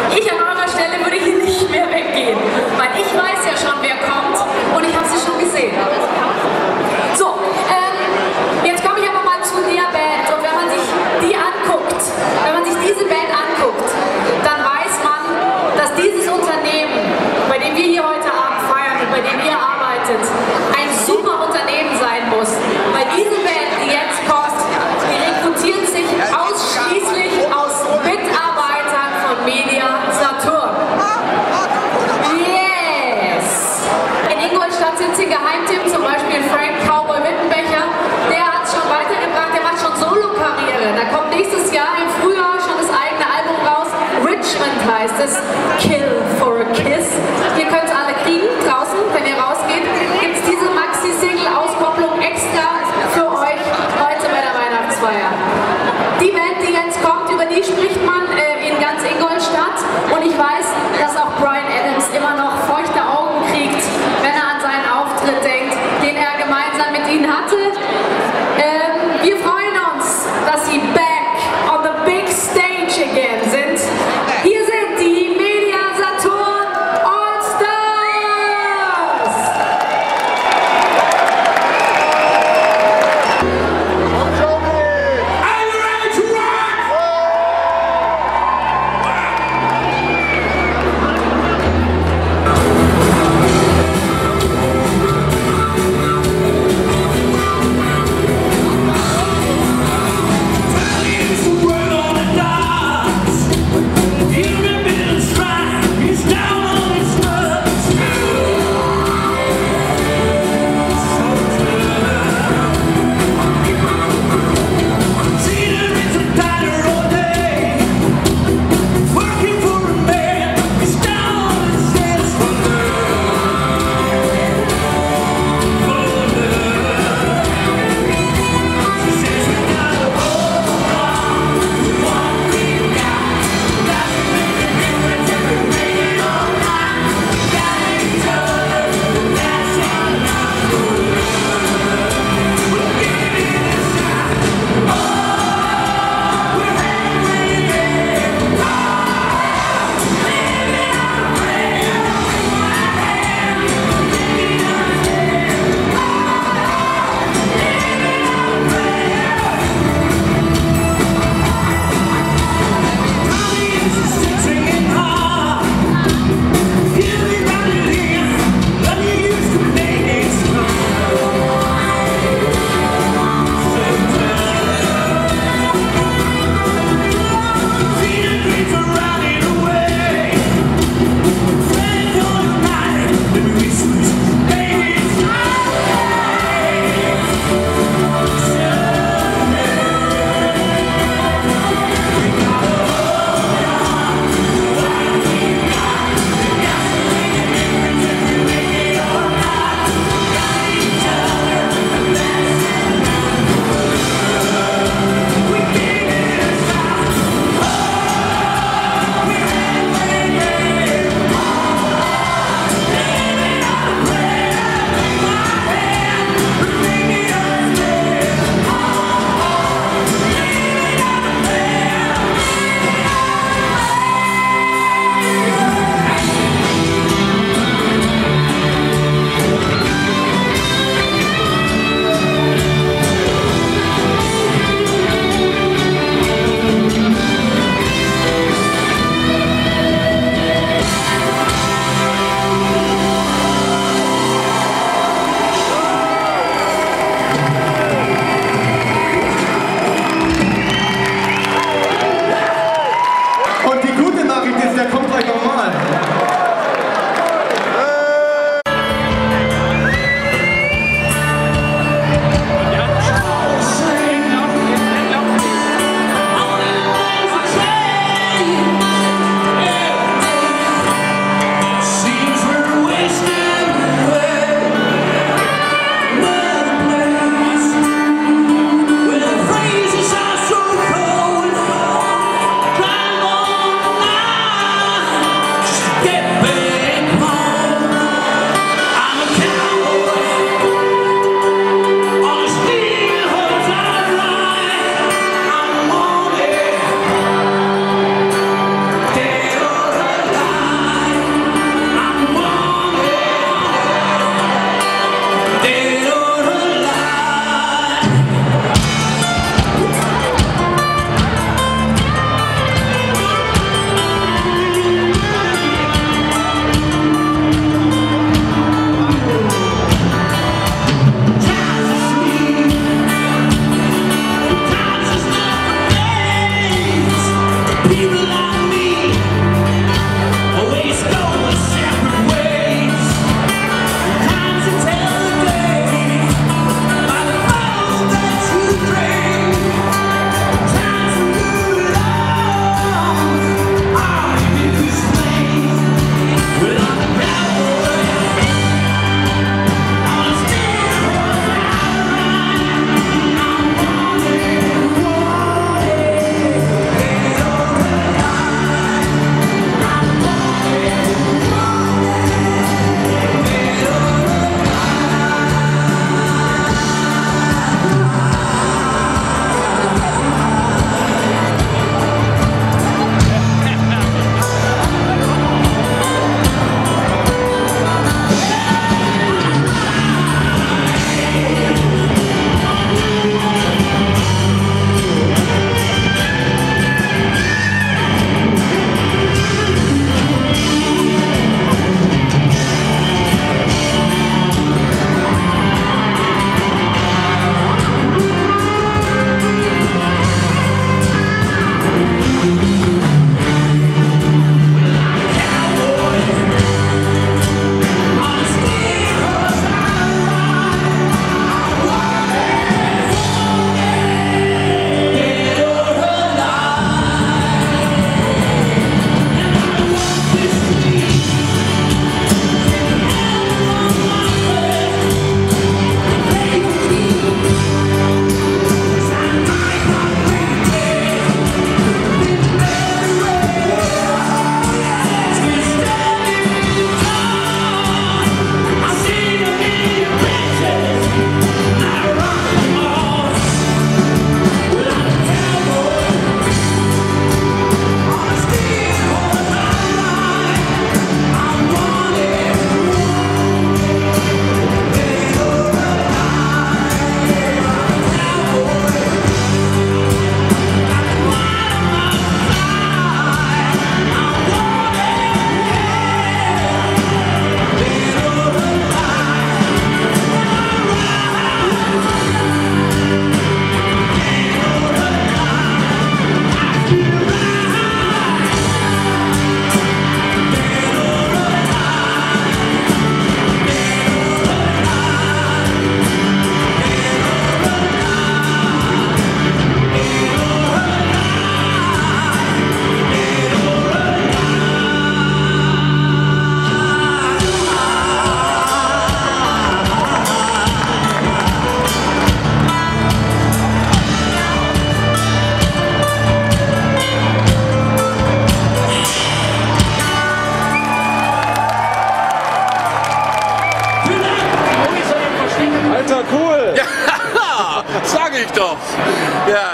Ich an eurer Stelle würde hier nicht mehr weggehen, weil ich weiß ja schon, wer kommt und ich habe sie schon gesehen. So, jetzt komme ich aber mal zu der Band und wenn man sich die anguckt, wenn man sich diese Band anguckt, dann weiß man, dass dieses Unternehmen, bei dem wir hier heute Abend feiern und bei dem ihr arbeitet, ein super Unternehmen sein muss, weil diese Band, die jetzt kommt, die rekrutiert sich ausschließlich aus Mitarbeitern von Media Saturn. Yes! In Ingolstadt sind sie Geheimtipp, zum Beispiel Frank Cowboy Wittenbecher, der hat es schon weitergebracht, der macht schon Solo-Karriere. Da kommt nächstes Jahr im Frühjahr schon das eigene Album raus. Richmond heißt es, Kill for a Kiss. Ihr könnt es alle kriegen, draußen, wenn ihr rausgeht, gibt es diese Maxi-Single-Auskopplung extra für euch heute bei der Weihnachtsfeier. Die Band, die jetzt kommt, über die spricht man in ganz Ingolstadt und ich weiß, dass auch Bryan Adams immer noch feuchte Augen kriegt, wenn er an seinen Auftritt denkt, den er gemeinsam mit ihnen hatte. Wir freuen uns, dass sie back on the big stage again sind. Hier sind die Media Saturn All-Stars! Are you ready to rock?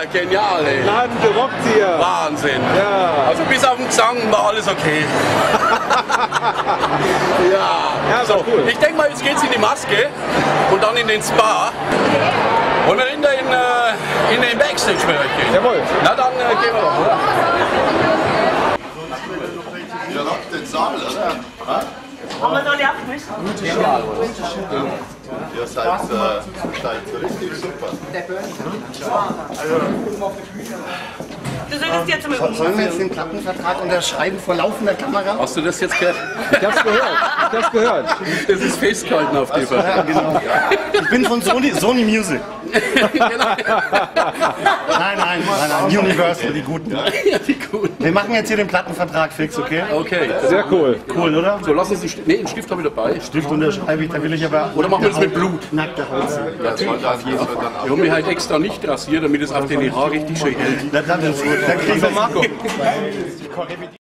genial, ey. Laden gerockt hier. Wahnsinn. Ja. Also bis auf den Gesang war alles okay. Ja, so. Cool. Ich denke mal, jetzt geht's in die Maske und dann in den Spa. Und dann in den Backstage mit euch gehen. Jawohl. Na dann gehen wir doch, oder? Ihr habt den Saal, oder? Aber noch nicht abgemischt. Ihr seid richtig super. Du solltest jetzt mit Sollen wir jetzt den Plattenvertrag unterschreiben vor laufender Kamera? Hast du das jetzt gehört? Ich hab's gehört. Ich hab's gehört. Das ist festgehalten auf die Ja, genau. Ich bin von Sony Music. Nein, Universal, die Guten. Ja, die Guten. Wir machen jetzt hier den Plattenvertrag fix, okay? Okay. Sehr cool. Cool, oder? So, lass uns einen Stift. Nee, einen Stift habe ich dabei. Stift unterschreibe ich, da will ich aber... Oder machen wir das mit Blut? Nackte Haut sehen. Natürlich, auf jeden Fall. Ich habe mich halt extra nicht rasiert, damit es auf den Haar richtig schön hält. Dann kriegen wir Marco.